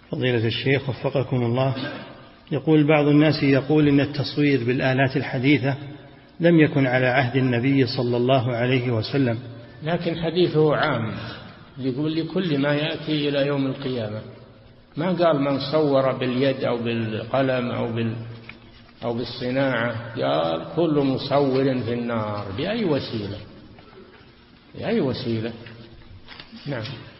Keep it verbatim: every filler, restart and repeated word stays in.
فضيلة الشيخ وفقكم الله، يقول بعض الناس يقول إن التصوير بالآلات الحديثة لم يكن على عهد النبي صلى الله عليه وسلم، لكن حديثه عام، يقول لكل ما يأتي إلى يوم القيامة، ما قال من صور باليد أو بالقلم أو بال أو بالصناعة، قال كل مصور في النار بأي وسيلة، بأي وسيلة. نعم.